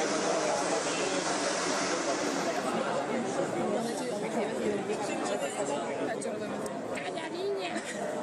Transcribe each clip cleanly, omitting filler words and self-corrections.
¡Calla, niña!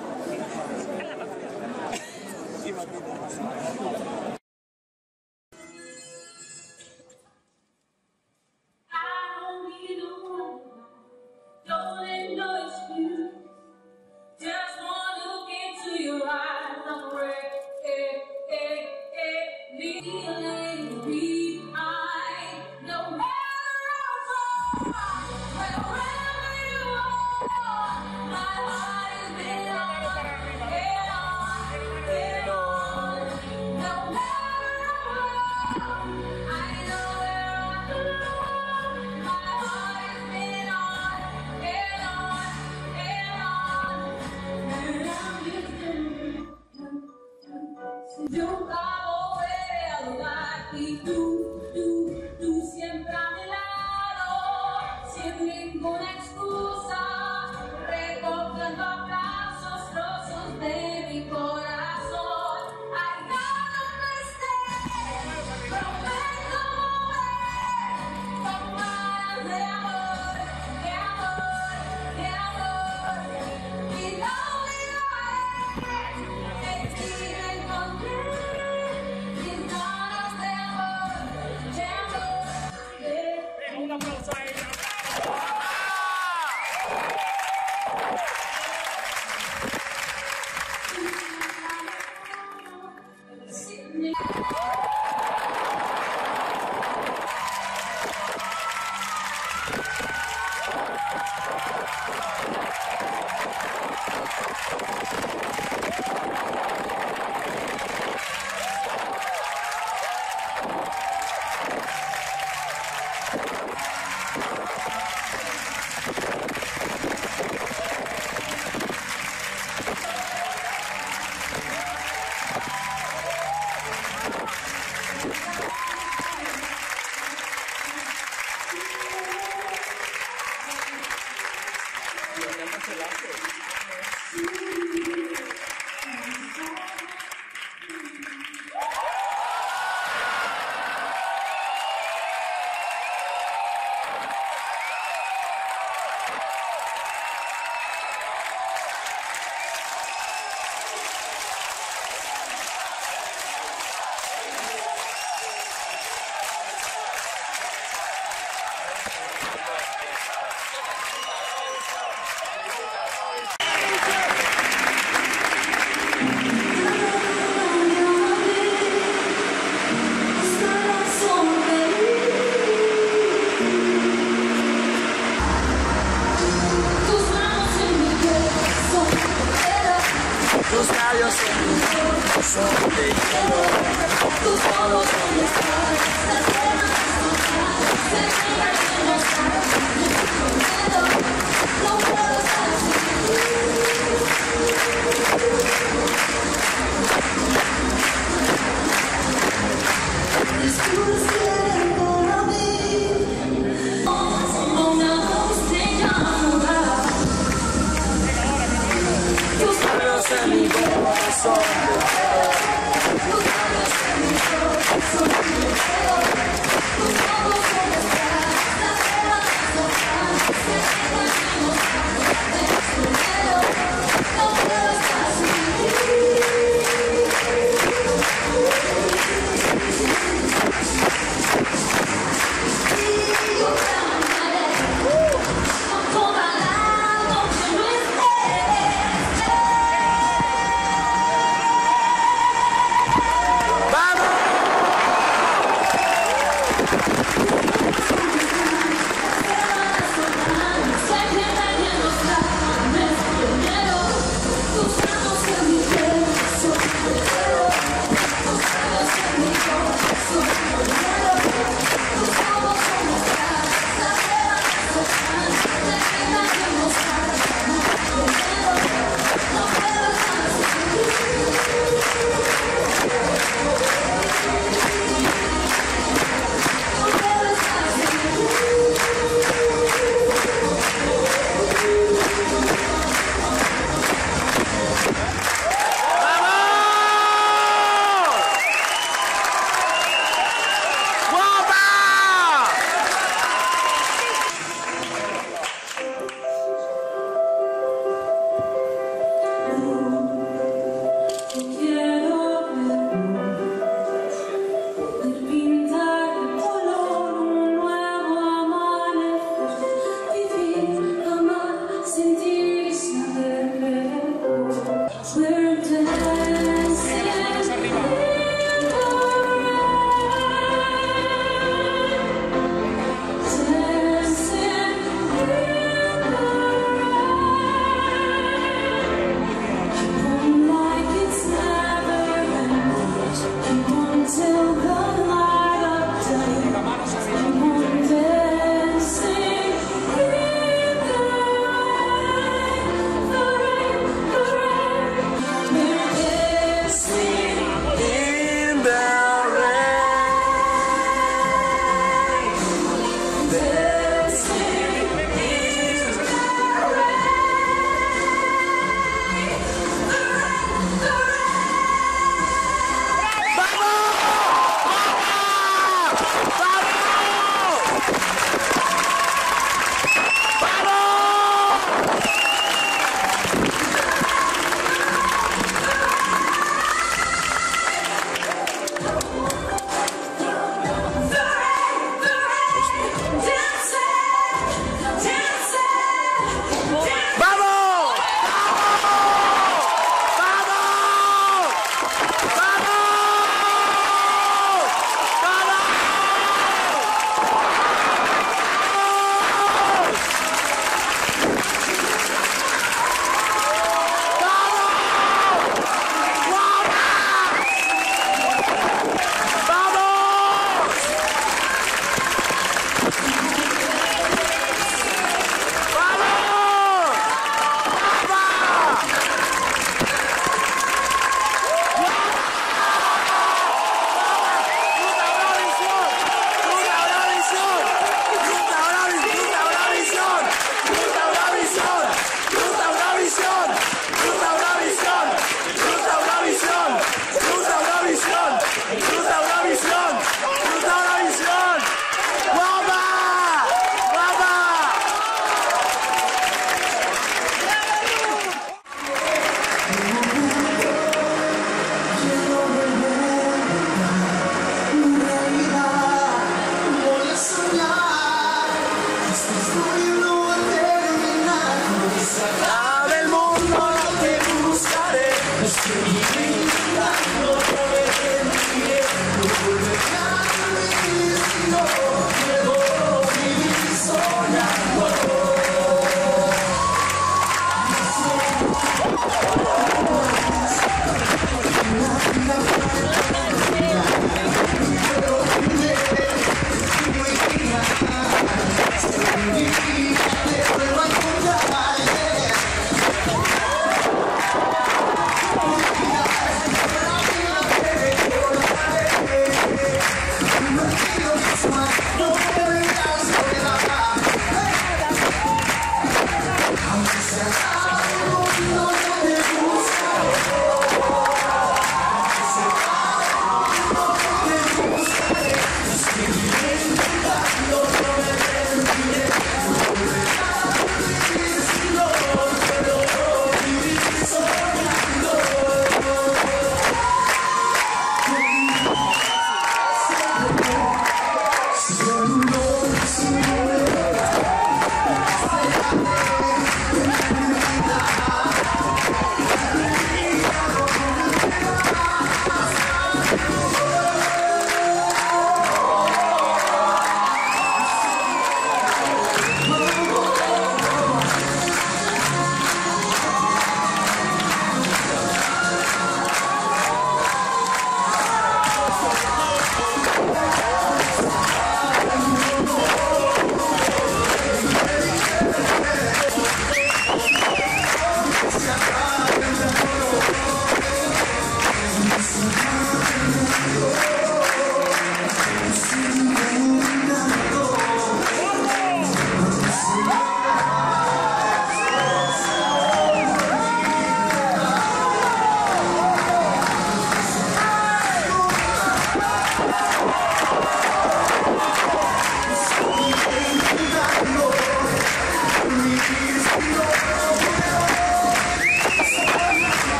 Tú siempre a mi lado, sin ninguna excusa, recogiendo aplausos, trozos de mi corazón. Allá donde estés, prometo volver con ganas de amor, de amor, de amor. Y no olvidaré que en ti me encontré mis ganas de amor, de amor. Un aplauso a ella. Tus labios son de hielo, tus manos son estás, las penas se miran en los ojos, no puedo estar así. Descubres para mí, como una voz te llamará. Tus manos en mi corazón, tus manos en mi corazón, tus manos son estás, las penas se miran en los ojos, no puedo estar sin ti.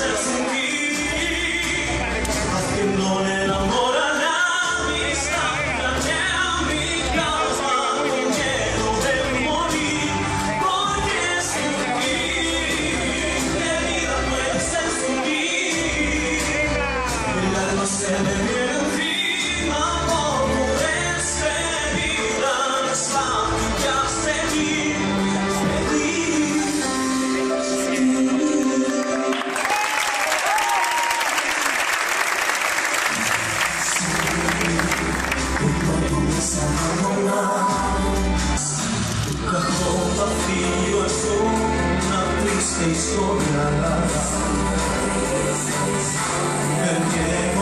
ser sin ti, haciéndole el amor a la amistad, gané a mi cama con miedo de morir, porque sin ti, mi vida puede ser sin ti, el alma se me viene encima por despedida, ya seguir. Cajón vacío es una triste historia, el tiempo